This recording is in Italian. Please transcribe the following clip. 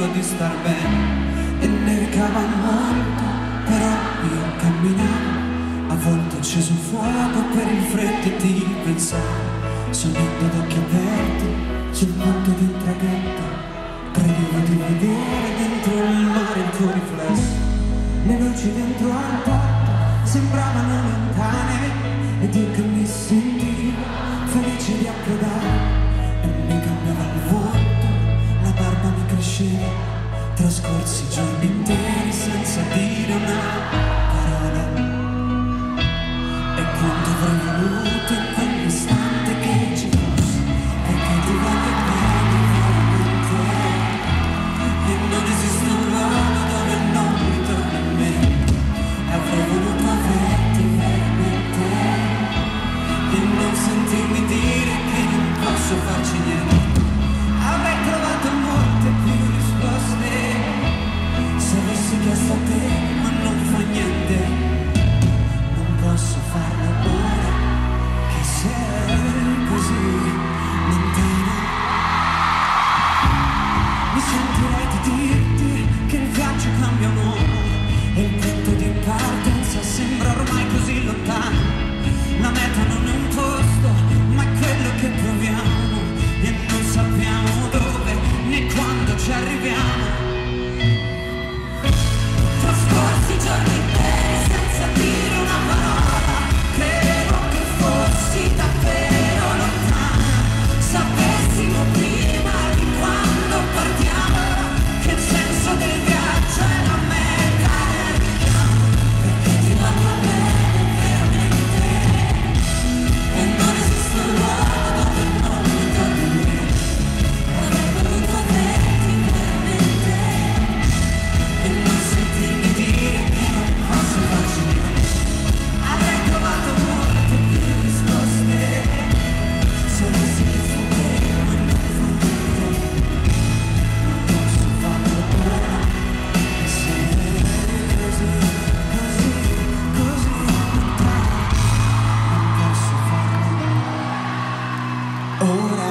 di star bene e nevicava molto, però io camminavo, a volte ho acceso fuoco per il freddo e ti pensavo, sognando ad occhi aperti sul ponte del traghetto, credevo di vedere dentro il mare il tuo riflesso, le luci dentro al porto sembravano lontane ed io che mi sentivo felice di approdare e mi cambiava il volto, la barba mi cresceva, trascorsi giorni interi senza dire una parola. E quanto avrei voluto in quell'istante che ci fosse, perché ti voglio bene veramente e non esiste un luogo dove non ritorni in me. Avrei voluto averti veramente e non sentirmi dire che non posso farci niente. Avrei trovato molte più risposte se avessi chiesto a te, ma non fa niente. Non posso farlo ora che sei così lontana. Mi sentirei di dirti che il viaggio cambia un uomo e il punto di partenza sembra ormai così lontano. La meta non è un posto, ma è quello che proviamo e non sappiamo dove né quando ci arriviamo. Trascorsi giorni interi senza dire una parola, credevo che fossi davvero lontana. Sapessimo prima di quando partiamo che il senso del viaggio è la meta e arriviamo, perché ti voglio bene veramente e non esiste un luogo dove non mi torni. Avrei voluto averti veramente e non sentirmi dire che non posso farci niente. Avrei trovato molte più risposte se avessi chiesto a te, ma non fa niente. Non posso farlo ora che sei così, così, così lontana. Non posso farlo ora.